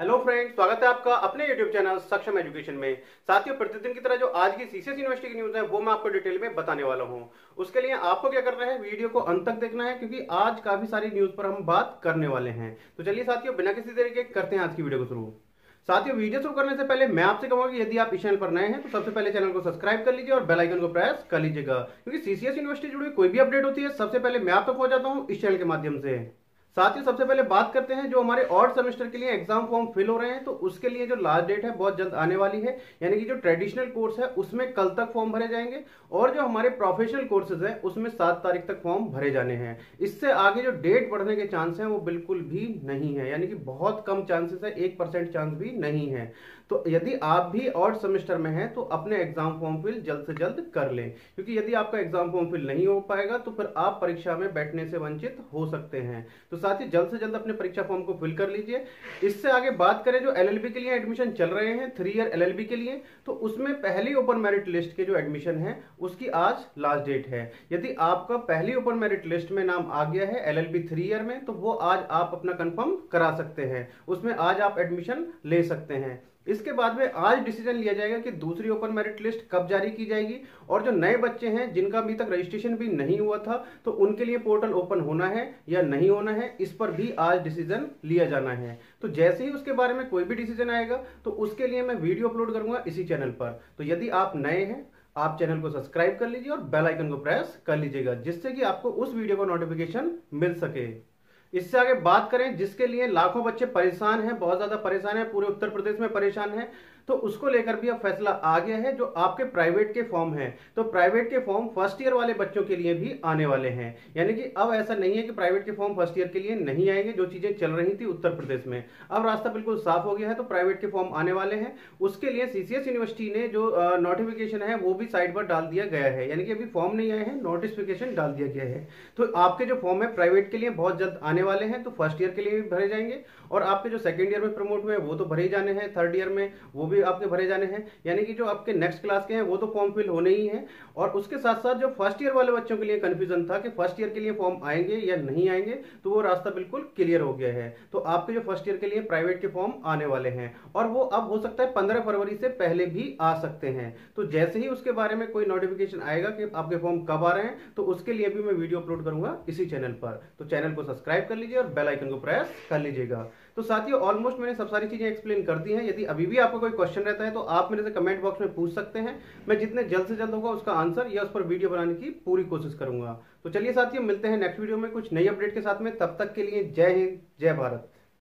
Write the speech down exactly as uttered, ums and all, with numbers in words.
Hello friends, स्वागत है आपका अपने यूट्यूब चैनल सक्षम एजुकेशन में। साथियों, प्रतिदिन की तरह जो आज की सीसीएस यूनिवर्सिटी की न्यूज है वो मैं आपको डिटेल में बताने वाला हूं। उसके लिए आपको क्या करना है, वीडियो को अंत तक देखना है क्योंकि आज काफी सारी न्यूज पर हम बात करने वाले हैं। तो चलिए साथियों, बिना किसी तरीके करते हैं आज की वीडियो को शुरू। साथियों, वीडियो शुरू करने से पहले मैं आपसे कहूंगा कि यदि आप इस चैनल पर नए हैं तो सबसे पहले चैनल को सब्सक्राइब कर लीजिए और बेल आइकन को प्रेस कर लीजिएगा, क्योंकि सीसीएस यूनिवर्सिटी जुड़ी कोई भी अपडेट होती है सबसे पहले मैं आप तक पहुंच जाता हूं इस चैनल के माध्यम से। साथ ही सबसे पहले बात करते हैं जो हमारे ऑड सेमेस्टर के लिए एग्जाम फॉर्म फिल हो रहे हैं, तो उसके लिए जो लास्ट डेट है बहुत जल्द आने वाली है। यानी कि जो ट्रेडिशनल कोर्स है उसमें कल तक फॉर्म भरे जाएंगे और जो हमारे प्रोफेशनल कोर्सेज है उसमें सात तारीख तक फॉर्म भरे जाने हैं। इससे आगे जो डेट बढ़ने के चांस हैं वो बिल्कुल भी नहीं है, यानी कि बहुत कम चांसेस है, एक परसेंट चांस भी नहीं है। तो यदि आप भी ऑड सेमेस्टर में हैं तो अपने एग्जाम फॉर्म फिल जल्द से जल्द कर लें, क्योंकि यदि आपका एग्जाम फॉर्म फिल नहीं हो पाएगा तो फिर आप परीक्षा में बैठने से वंचित हो सकते हैं। तो साथ ही जल्द से जल्द अपने परीक्षा फॉर्म को फिल कर लीजिए। इससे आगे बात करें जो एलएलबी के लिए एडमिशन चल रहे हैं, थ्री ईयर एलएलबी के लिए, तो उसमें पहली ओपन मेरिट लिस्ट के जो एडमिशन है उसकी आज लास्ट डेट है। यदि आपका पहली ओपन मेरिट लिस्ट में नाम आ गया है एलएलबी थ्री ईयर में तो वो आज आप अपना कंफर्म करा सकते हैं, उसमें आज आप एडमिशन ले सकते हैं। इसके बाद में आज डिसीजन लिया जाएगा कि दूसरी ओपन मेरिट लिस्ट कब जारी की जाएगी, और जो नए बच्चे हैं जिनका अभी तक रजिस्ट्रेशन भी नहीं हुआ था तो उनके लिए पोर्टल ओपन होना है या नहीं होना है, इस पर भी आज डिसीजन लिया जाना है। तो जैसे ही उसके बारे में कोई भी डिसीजन आएगा तो उसके लिए मैं वीडियो अपलोड करूंगा इसी चैनल पर। तो यदि आप नए हैं आप चैनल को सब्सक्राइब कर लीजिए और बेल आइकन को प्रेस कर लीजिएगा, जिससे कि आपको उस वीडियो का नोटिफिकेशन मिल सके। इससे आगे बात करें जिसके लिए लाखों बच्चे परेशान हैं, बहुत ज्यादा परेशान हैं, पूरे उत्तर प्रदेश में परेशान हैं, तो उसको लेकर भी अब फैसला आ गया है। जो आपके प्राइवेट के फॉर्म हैं तो प्राइवेट के फॉर्म फर्स्ट ईयर वाले बच्चों के लिए भी आने वाले हैं। यानी कि अब ऐसा नहीं है कि प्राइवेट के फॉर्म फर्स्ट ईयर के लिए नहीं आएंगे, जो चीजें चल रही थी उत्तर प्रदेश में अब रास्ता बिल्कुल साफ हो गया है, तो प्राइवेट के फॉर्म आने वाले हैं। उसके लिए सीसीएस यूनिवर्सिटी ने जो नोटिफिकेशन है वो भी साइड पर डाल दिया गया है, यानी कि अभी फॉर्म नहीं आए हैं, नोटिफिकेशन डाल दिया गया है। तो आपके जो फॉर्म है प्राइवेट के लिए बहुत जल्द आने वाले हैं, तो फर्स्ट ईयर के लिए भी भरे जाएंगे और आपके जो सेकंड ईयर में प्रमोट हुए वो तो भरे जाने हैं, थर्ड ईयर में वो भी आपके भरे जाने हैं। यानी कि जो आपके नेक्स्ट क्लास के हैं वो तो फॉर्म फिल होने ही हैं। और उसके साथ साथ जो फर्स्ट ईयर वाले बच्चों के लिए कंफ्यूजन था कि फर्स्ट ईयर के लिए फॉर्म आएंगे या नहीं आएंगे, तो वो रास्ता बिल्कुल क्लियर हो गया है। तो आपके जो फर्स्ट ईयर के लिए प्राइवेट के फॉर्म आने वाले हैं और वो अब हो सकता है पंद्रह फरवरी से पहले भी आ सकते हैं। तो जैसे ही उसके बारे में कोई नोटिफिकेशन आएगा कि आपके फॉर्म कब आ रहे हैं तो उसके लिए भी मैं वीडियो अपलोड करूंगा इसी चैनल पर। तो चैनल को सब्सक्राइब कर लीजिए और बेल आइकन को प्रेस कर लीजिएगा। तो साथियों, ऑलमोस्ट मैंने सब सारी चीजें एक्सप्लेन कर दी हैं। यदि अभी भी आपका कोई क्वेश्चन रहता है तो आप मेरे से कमेंट बॉक्स में पूछ सकते हैं, मैं जितने जल्द से जल्द होगा उसका आंसर या उस पर वीडियो बनाने की पूरी कोशिश करूंगा। तो चलिए साथियों, मिलते हैं नेक्स्ट वीडियो में कुछ नई अपडेट के साथ में। तब तक के लिए जय हिंद, जय भारत।